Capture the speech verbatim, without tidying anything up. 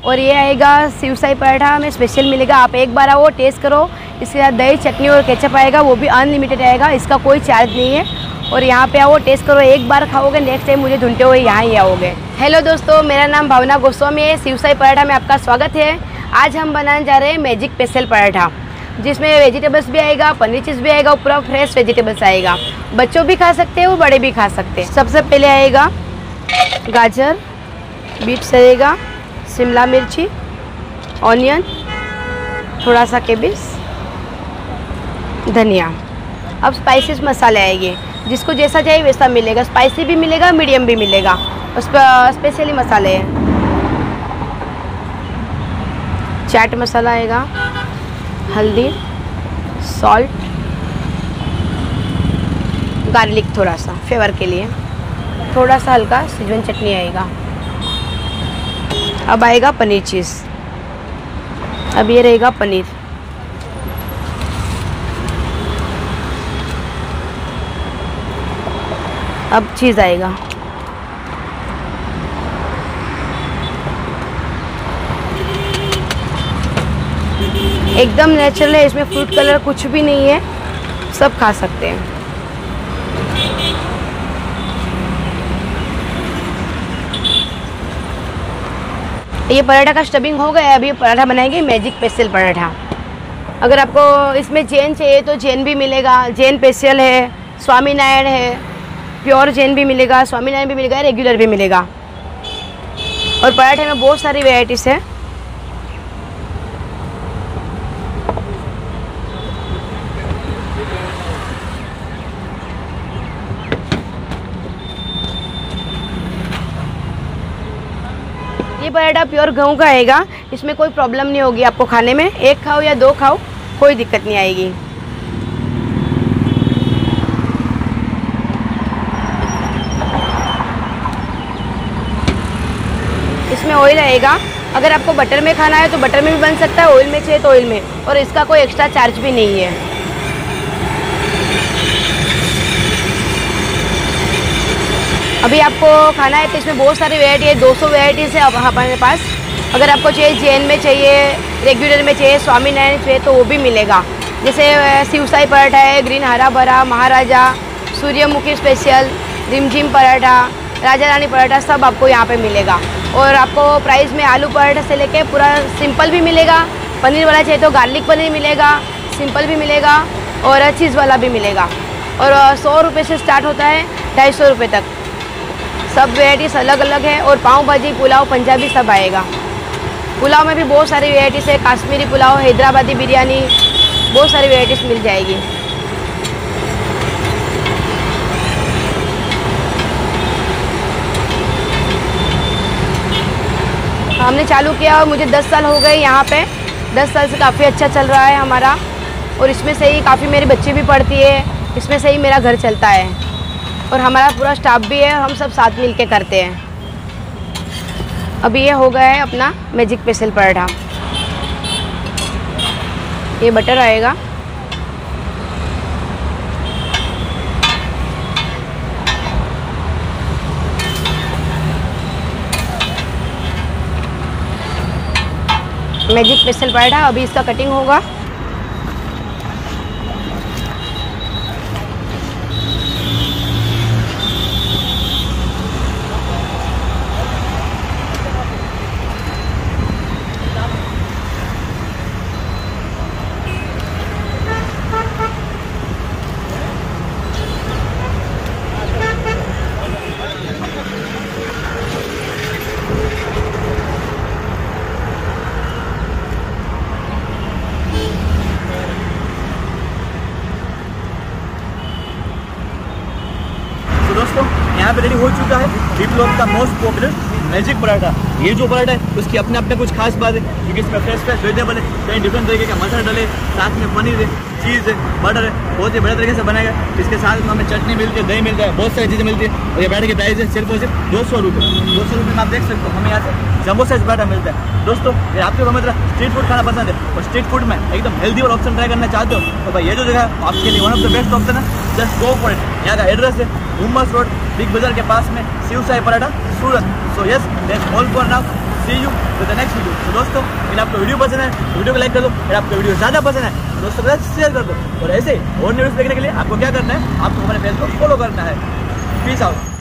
और ये आएगा शिवसाई पराठा में स्पेशल मिलेगा, आप एक बार आओ टेस्ट करो। इसके साथ दही चटनी और केचप आएगा, वो भी अनलिमिटेड आएगा, इसका कोई चार्ज नहीं है। और यहाँ पे आओ टेस्ट करो, एक बार खाओगे नेक्स्ट टाइम मुझे ढूंढते हुए यहाँ ही आओगे। हेलो दोस्तों, मेरा नाम भावना गोस्वामी है, शिवसाई पराठा में आपका स्वागत है। आज हम बनाने जा रहे हैं मैजिक स्पेशल पराठा, जिसमें वेजिटेबल्स भी आएगा, पनीर चीज़ भी आएगा, पूरा फ्रेश वेजिटेबल्स आएगा। बच्चों भी खा सकते हैं, वो बड़े भी खा सकते हैं। सबसे पहले आएगा गाजर, बीट्स आएगा, शिमला मिर्ची, ऑनियन, थोड़ा सा केबिस, धनिया। अब स्पाइसेस मसाले आएंगे, जिसको जैसा चाहिए वैसा मिलेगा, स्पाइसी भी मिलेगा, मीडियम भी मिलेगा। उस पर स्पेशली मसाले हैं, चाट मसाला आएगा, हल्दी, सॉल्ट, गार्लिक थोड़ा सा फ्लेवर के लिए, थोड़ा सा हल्का सिजवन चटनी आएगा। अब आएगा पनीर चीज़। अब ये रहेगा पनीर, अब चीज़ आएगा, एकदम नेचुरल है, इसमें फ्रूट कलर कुछ भी नहीं है, सब खा सकते हैं। ये पराठा का स्टफिंग हो गया, अभी पराठा बनाएंगे मैजिक स्पेशल पराठा। अगर आपको इसमें जैन चाहिए तो जैन भी मिलेगा, जैन स्पेशल है, स्वामीनारायण है, प्योर जैन भी मिलेगा, स्वामीनारायण भी मिलेगा, रेगुलर भी मिलेगा। और पराठे में बहुत सारी वेराइटीज़ है। ये पराठा प्योर गेहूं का आएगा, इसमें कोई प्रॉब्लम नहीं होगी आपको खाने में। एक खाओ या दो खाओ, कोई दिक्कत नहीं आएगी। इसमें ऑयल आएगा, अगर आपको बटर में खाना है तो बटर में भी बन सकता है, ऑयल में चाहिए तो ऑयल में, और इसका कोई एक्स्ट्रा चार्ज भी नहीं है। अभी आपको खाना है तो इसमें बहुत सारी वैरायटी है, दो सौ वैराइटीज़ है अब हमारे पास। अगर आपको चाहिए जैन में चाहिए, रेगुलर में चाहिए, स्वामीनारायण चाहिए तो वो भी मिलेगा। जैसे शिवसाई पराठा है, ग्रीन हरा भरा, महाराजा, सूर्यमुखी स्पेशल, रिमझिम पराठा, राजा रानी पराठा, सब आपको यहाँ पे मिलेगा। और आपको प्राइस में आलू पराठा से लेके पूरा सिंपल भी मिलेगा, पनीर वाला चाहिए तो गार्लिक पनीर मिलेगा, सिंपल भी मिलेगा, और चीज़ वाला भी मिलेगा। और सौ रुपये से स्टार्ट होता है ढाई सौ रुपये तक, सब वेराइटीज़ अलग अलग है। और पाव भाजी, पुलाव, पंजाबी सब आएगा। पुलाव में भी बहुत सारी वेराइटीज़ है, काश्मीरी पुलाव, हैदराबादी बिरयानी, बहुत सारी वेराइटीज़ मिल जाएगी। हमने चालू किया और मुझे दस साल हो गए यहाँ पे, दस साल से काफ़ी अच्छा चल रहा है हमारा। और इसमें से ही काफ़ी मेरी बच्ची भी पढ़ती है, इसमें से ही मेरा घर चलता है। और हमारा पूरा स्टाफ भी है, हम सब साथ मिल के करते हैं। अभी ये हो गया है अपना मैजिक स्पेशल पराठा। ये बटर आएगा, मैजिक स्पेशल पराठा। अभी इसका कटिंग होगा। दोस्तों यहाँ पे रेडी हो चुका है विप्लव का मोस्ट पॉपुलर मैजिक पराठा। ये जो पराठा है उसकी अपने अपने कुछ खास बात है, क्योंकि इसमें फ्रेश फ्रेश वेजिटेबल है, कई डिफरेंट तरीके के मसाले डले, साथ में पनीर है, चीज़ है, बटर है, बहुत ही बढ़िया तरीके से बनाएगा। इसके साथ में हमें चटनी मिलती है, दही मिलता है, बहुत सारी चीज़ें मिलती है। और ये पराठे की प्राइस है सिर्फ और सिर्फ दो सौ रुपये दो सौ रुपये में आप देख सकते हो हमें यहाँ से जम्बो साइज पराठा मिलता है। दोस्तों ये आपको हमें स्ट्रीट फूड खाना पसंद है और स्ट्रीट फूड में एकदम हेल्दी और ऑप्शन ट्राई करना चाहते हो तो भाई ये जो जगह है आपके लिए one of the best option है। Just go for it. यहाँ का एड्रेस है हुम्मस रोड, बिग बाजार के पास में, Shivsai paratha, Surat. So yes that's all for now. See you with the next video. तो दोस्तों अगर आपको वीडियो पसंद है वीडियो को लाइक कर दो, अगर आपको वीडियो ज़्यादा पसंद है तो दोस्तों के साथ शेयर कर दो, और ऐसे और न्यूज़ देखने के लिए आपको क्या करना है, आपको हमारे पेज को फॉलो करना है। Peace out.